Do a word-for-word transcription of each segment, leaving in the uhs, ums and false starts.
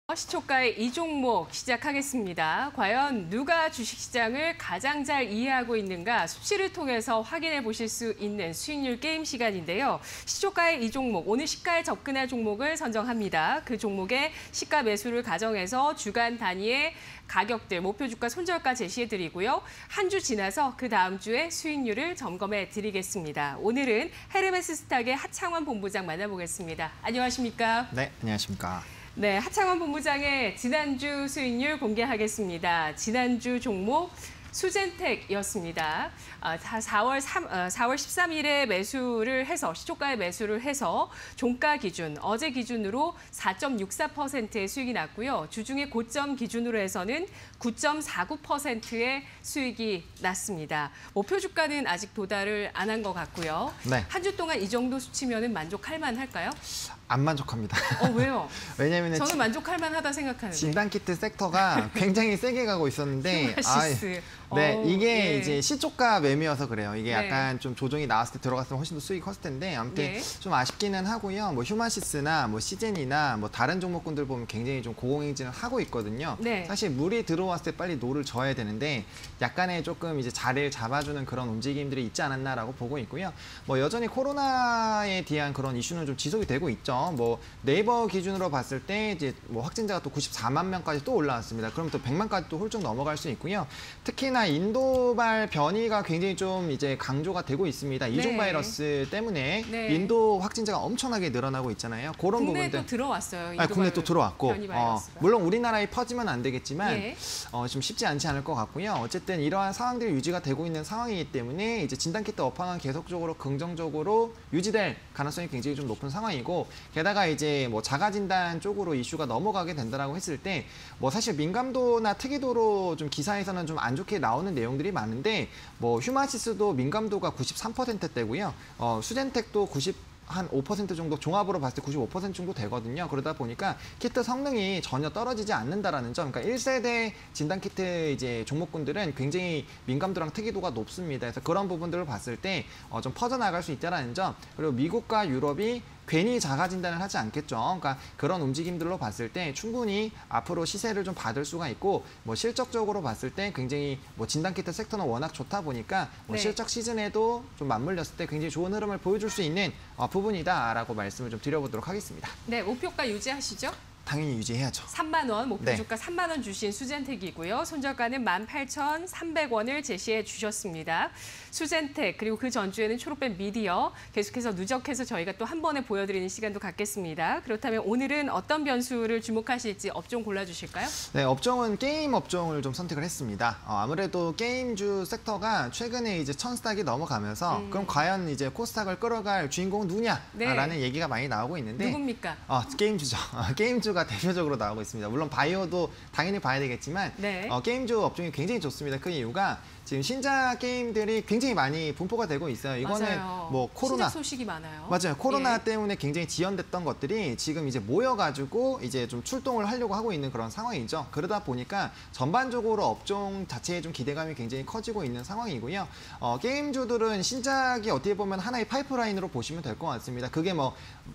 시초가의 이 종목 시작하겠습니다. 과연 누가 주식시장을 가장 잘 이해하고 있는가 수치를 통해서 확인해 보실 수 있는 수익률 게임 시간인데요. 시초가의 이 종목, 오늘 시가에 접근할 종목을 선정합니다. 그 종목의 시가 매수를 가정해서 주간 단위의 가격들, 목표 주가, 손절가 제시해 드리고요. 한 주 지나서 그 다음 주에 수익률을 점검해 드리겠습니다. 오늘은 헤르메스 스탁의 하창원 본부장 만나보겠습니다. 안녕하십니까? 네, 안녕하십니까? 네, 하창원 본부장의 지난주 수익률 공개하겠습니다. 지난주 종목 수젠텍이었습니다. 사월 십삼 일에 매수를 해서, 시초가에 매수를 해서 종가 기준, 어제 기준으로 사 점 육사 퍼센트의 수익이 났고요. 주중에 고점 기준으로 해서는 구 점 사구 퍼센트의 수익이 났습니다. 목표 주가는 아직 도달을 안 한 것 같고요. 네. 한 주 동안 이 정도 수치면 만족할 만할까요? 안 만족합니다. 어, 왜요? 왜냐면 저는 만족할 만하다 생각하는데. 진단키트 섹터가 굉장히 세게 가고 있는데 휴마시스. 아, 네, 어, 이게 예. 이제 시초가 매매여서 그래요. 이게 네. 약간 좀 조정이 나왔을 때 들어갔으면 훨씬 더 수익이 컸을 텐데 아무튼 네. 좀 아쉽기는 하고요. 뭐 휴마시스나 뭐 시젠이나 뭐 다른 종목군들 보면 굉장히 좀 고공행진을 하고 있거든요. 네. 사실 물이 들어왔을 때 빨리 노를 져야 되는데 약간의 조금 이제 자리를 잡아주는 그런 움직임들이 있지 않았나라고 보고 있고요. 뭐 여전히 코로나에 대한 그런 이슈는 좀 지속이 되고 있죠. 뭐 네이버 기준으로 봤을 때 이제 뭐 확진자가 또 구십사만 명까지 또 올라왔습니다. 그럼 또 백만까지 또 훌쩍 넘어갈 수 있고요. 특히나 인도발 변이가 굉장히 좀 이제 강조가 되고 있습니다. 네. 이중 바이러스 때문에 네. 인도 확진자가 엄청나게 늘어나고 있잖아요. 그런 국내에 부분들. 또 들어왔어요. 아니, 국내 또 들어왔고, 어, 물론 우리나라에 퍼지면 안 되겠지만 예. 어, 좀 쉽지 않지 않을 것 같고요. 어쨌든 이러한 상황들이 유지가 되고 있는 상황이기 때문에 이제 진단키트 업황은 계속적으로 긍정적으로 유지될 가능성이 굉장히 좀 높은 상황이고, 게다가 이제 뭐 자가진단 쪽으로 이슈가 넘어가게 된다라고 했을 때 뭐 사실 민감도나 특이도로 좀 기사에서는 좀 안 좋게 나오는 내용들이 많은데 뭐 휴마시스도 민감도가 구십삼 퍼센트대고요. 어, 수젠텍도 구십 한 오 퍼센트 정도 종합으로 봤을 때 구십오 퍼센트 정도 되거든요. 그러다 보니까 키트 성능이 전혀 떨어지지 않는다라는 점. 그러니까 일 세대 진단 키트 이제 종목군들은 굉장히 민감도랑 특이도가 높습니다. 그래서 그런 부분들을 봤을 때 어, 좀 퍼져나갈 수 있다라는 점. 그리고 미국과 유럽이 괜히 자가 진단을 하지 않겠죠. 그러니까 그런 움직임들로 봤을 때 충분히 앞으로 시세를 좀 받을 수가 있고, 뭐 실적적으로 봤을 때 굉장히 뭐 진단키트 섹터는 워낙 좋다 보니까 뭐 네. 실적 시즌에도 좀 맞물렸을 때 굉장히 좋은 흐름을 보여줄 수 있는 어, 부분이다라고 말씀을 좀 드려보도록 하겠습니다. 네, 목표가 유지하시죠? 당연히 유지해야죠. 삼만 원, 목표 네. 주가 삼만 원 주신 수젠텍이고요. 손절가는 만 팔천삼백 원을 제시해 주셨습니다. 수젠텍, 그리고 그 전주에는 초록뱀 미디어, 계속해서 누적해서 저희가 또 한 번에 보여드리는 시간도 갖겠습니다. 그렇다면 오늘은 어떤 변수를 주목하실지 업종 골라주실까요? 네, 업종은 게임 업종을 좀 선택을 했습니다. 어, 아무래도 게임주 섹터가 최근에 이제 천스탁이 넘어가면서 음. 그럼 과연 이제 코스닥을 끌어갈 주인공은 누구냐라는 네. 얘기가 많이 나오고 있는데, 누굽니까? 어, 게임주죠. 게임주가 대표적으로 나오고 있습니다. 물론 바이오도 당연히 봐야 되겠지만 네. 어, 게임주 업종이 굉장히 좋습니다. 그 이유가 지금 신작 게임들이 굉장히 많이 분포가 되고 있어요. 이거는 맞아요. 뭐 코로나 신작 소식이 많아요. 맞아요. 코로나 예. 때문에 굉장히 지연됐던 것들이 지금 이제 모여가지고 이제 좀 출동을 하려고 하고 있는 그런 상황이죠. 그러다 보니까 전반적으로 업종 자체에 좀 기대감이 굉장히 커지고 있는 상황이고요. 어, 게임주들은 신작이 어떻게 보면 하나의 파이프라인으로 보시면 될 것 같습니다. 그게 뭐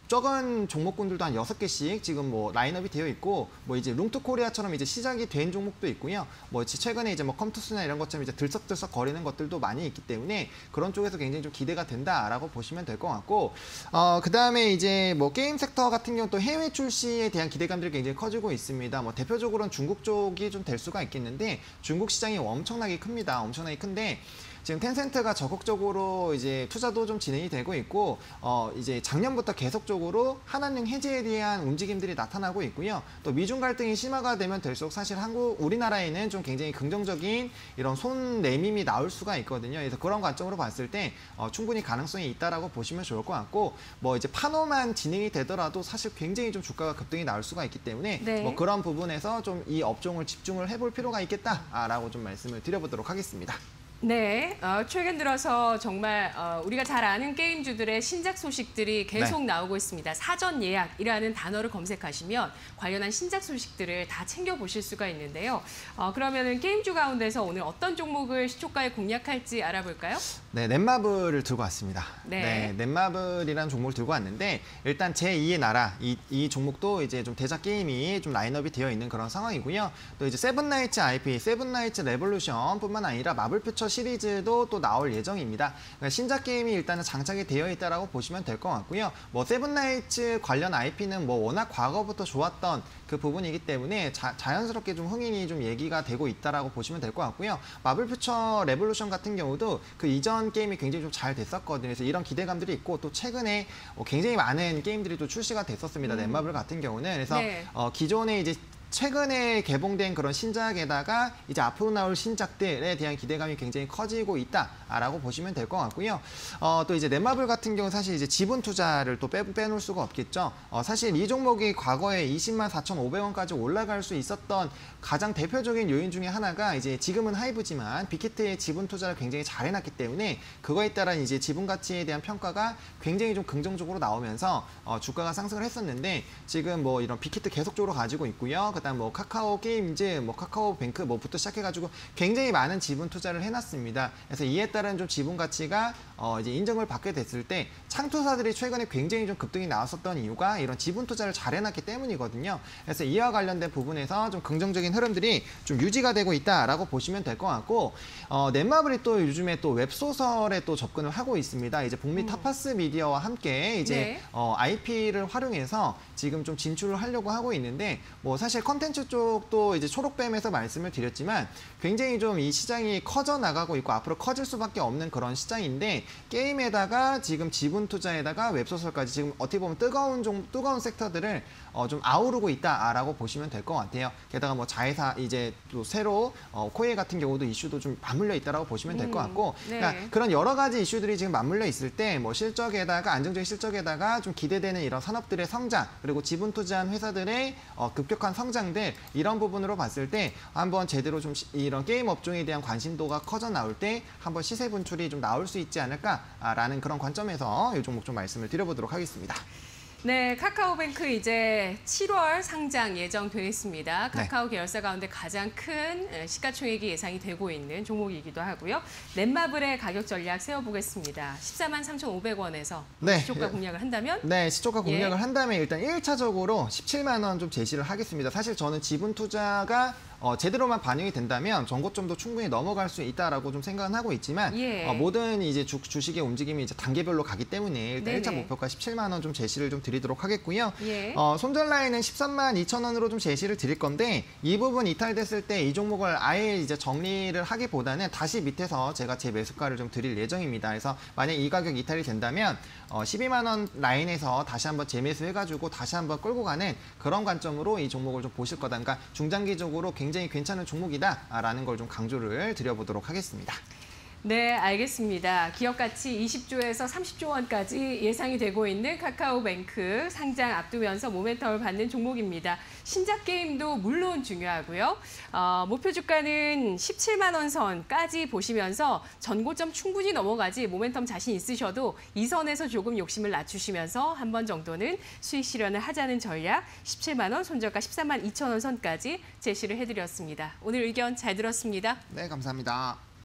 적은 종목군들도 한 여섯 개씩 지금 뭐 라인업이 되어 있고, 뭐 이제 룽투 코리아처럼 이제 시작이 된 종목도 있고요. 뭐 최근에 이제 뭐 컴투스나 이런 것처럼 이제 들썩들썩 거리는 것들도 많이 있기 때문에 그런 쪽에서 굉장히 좀 기대가 된다라고 보시면 될 것 같고, 어, 그 다음에 이제 뭐 게임 섹터 같은 경우 또 해외 출시에 대한 기대감들이 굉장히 커지고 있습니다. 뭐 대표적으로는 중국 쪽이 좀 될 수가 있겠는데, 중국 시장이 엄청나게 큽니다. 엄청나게 큰데 지금 텐센트가 적극적으로 이제 투자도 좀 진행이 되고 있고, 어 이제 작년부터 계속적으로 한한령 해제에 대한 움직임들이 나타나고 있고요. 또 미중 갈등이 심화가 되면 될수록 사실 한국 우리나라에는 좀 굉장히 긍정적인 이런 손 내밈이 나올 수가 있거든요. 그래서 그런 관점으로 봤을 때 어, 충분히 가능성이 있다라고 보시면 좋을 것 같고, 뭐 이제 판호만 진행이 되더라도 사실 굉장히 좀 주가가 급등이 나올 수가 있기 때문에 네. 뭐 그런 부분에서 좀 이 업종을 집중을 해볼 필요가 있겠다라고 좀 말씀을 드려보도록 하겠습니다. 네, 어, 최근 들어서 정말 어, 우리가 잘 아는 게임주들의 신작 소식들이 계속 네. 나오고 있습니다. 사전 예약이라는 단어를 검색하시면 관련한 신작 소식들을 다 챙겨보실 수가 있는데요. 어, 그러면은 게임주 가운데서 오늘 어떤 종목을 시초가에 공략할지 알아볼까요? 네, 넷마블을 들고 왔습니다. 네. 네, 넷마블이라는 종목을 들고 왔는데 일단 제이의 나라 이, 이 종목도 이제 좀 대작 게임이 좀 라인업이 되어 있는 그런 상황이고요. 또 이제 세븐나이츠 아이피, 세븐나이츠 레볼루션뿐만 아니라 마블 퓨처 시리즈도 또 나올 예정입니다. 그러니까 신작 게임이 일단은 장착이 되어 있다라고 보시면 될 것 같고요. 뭐 세븐나이츠 관련 아이피는 뭐 워낙 과거부터 좋았던 그 부분이기 때문에 자, 자연스럽게 좀 흥행이 좀 얘기가 되고 있다라고 보시면 될 것 같고요. 마블 퓨처 레볼루션 같은 경우도 그 이전 게임이 굉장히 좀 잘 됐었거든요. 그래서 이런 기대감들이 있고 또 최근에 굉장히 많은 게임들이 또 출시가 됐었습니다. 음. 넷마블 같은 경우는 그래서 네. 어, 기존에 이제 최근에 개봉된 그런 신작에다가 이제 앞으로 나올 신작들에 대한 기대감이 굉장히 커지고 있다라고 보시면 될 것 같고요. 어, 또 이제 넷마블 같은 경우 사실 이제 지분 투자를 또 빼, 빼놓을 수가 없겠죠. 어, 사실 이 종목이 과거에 이십만 사천오백 원까지 올라갈 수 있었던 가장 대표적인 요인 중에 하나가 이제 지금은 하이브지만 빅히트의 지분 투자를 굉장히 잘 해놨기 때문에 그거에 따른 이제 지분 가치에 대한 평가가 굉장히 좀 긍정적으로 나오면서 어, 주가가 상승을 했었는데 지금 뭐 이런 빅히트 계속적으로 가지고 있고요. 그다음 뭐 카카오 게임즈, 뭐 카카오뱅크 뭐부터 시작해가지고 굉장히 많은 지분 투자를 해놨습니다. 그래서 이에 따른 좀 지분 가치가 어 이제 인정을 받게 됐을 때 창투사들이 최근에 굉장히 좀 급등이 나왔었던 이유가 이런 지분 투자를 잘 해놨기 때문이거든요. 그래서 이와 관련된 부분에서 좀 긍정적인 흐름들이 좀 유지가 되고 있다라고 보시면 될 것 같고 어, 넷마블이 또 요즘에 또 웹소설에 또 접근을 하고 있습니다. 이제 북미 음. 타파스 미디어와 함께 이제 네. 어, 아이피를 활용해서 지금 좀 진출을 하려고 하고 있는데 뭐 사실 컨텐츠 쪽도 이제 초록뱀에서 말씀을 드렸지만 굉장히 좀 이 시장이 커져 나가고 있고 앞으로 커질 수밖에 없는 그런 시장인데 게임에다가 지금 지분 투자에다가 웹소설까지 지금 어떻게 보면 뜨거운 좀 뜨거운 섹터들을 어, 좀 아우르고 있다라고 보시면 될 것 같아요. 게다가 뭐 자회사 이제 또 새로 어, 코에 같은 경우도 이슈도 좀 맞물려 있다라고 보시면 될 것 같고 네. 그러니까 그런 여러 가지 이슈들이 지금 맞물려 있을 때 뭐 실적에다가 안정적인 실적에다가 좀 기대되는 이런 산업들의 성장 그리고 지분 투자한 회사들의 어, 급격한 성장들 이런 부분으로 봤을 때 한번 제대로 좀 시, 이런 게임 업종에 대한 관심도가 커져 나올 때 한번 시세 분출이 좀 나올 수 있지 않을까라는 그런 관점에서 이 종목 좀 말씀을 드려보도록 하겠습니다. 네, 카카오뱅크 이제 칠월 상장 예정돼 있습니다. 네. 카카오 계열사 가운데 가장 큰 시가총액이 예상이 되고 있는 종목이기도 하고요. 넷마블의 가격 전략 세워보겠습니다. 십사만 삼천오백 원에서 네. 시초가 공략을 한다면? 네, 시초가 공략을 예. 한다면 일단 일 차적으로 십칠만 원 좀 제시를 하겠습니다. 사실 저는 지분 투자가 어, 제대로만 반영이 된다면 전고점도 충분히 넘어갈 수 있다라고 좀 생각은 하고 있지만 예. 어, 모든 이제 주, 주식의 움직임이 이제 단계별로 가기 때문에 일단 네네. 일 차 목표가 십칠만 원 좀 제시를 좀 드리도록 하겠고요. 예. 어, 손절 라인은 십삼만 이천 원으로 좀 제시를 드릴 건데 이 부분 이탈됐을 때 이 종목을 아예 이제 정리를 하기보다는 다시 밑에서 제가 제 매수가를 좀 드릴 예정입니다. 그래서 만약 이 가격 이탈이 된다면 어, 십이만 원 라인에서 다시 한번 재매수해가지고 다시 한번 끌고 가는 그런 관점으로 이 종목을 좀 보실 거다. 그러니까 중장기적으로 굉장히 괜찮은 종목이다라는 걸 좀 강조를 드려보도록 하겠습니다. 네, 알겠습니다. 기업 가치 이십조에서 삼십조 원까지 예상이 되고 있는 카카오뱅크 상장 앞두면서 모멘텀을 받는 종목입니다. 신작 게임도 물론 중요하고요. 어, 목표 주가는 십칠만 원 선까지 보시면서 전고점 충분히 넘어가지 모멘텀 자신 있으셔도 이 선에서 조금 욕심을 낮추시면서 한 번 정도는 수익 실현을 하자는 전략 십칠만 원, 손절가 십삼만 이천 원 선까지 제시를 해드렸습니다. 오늘 의견 잘 들었습니다. 네, 감사합니다.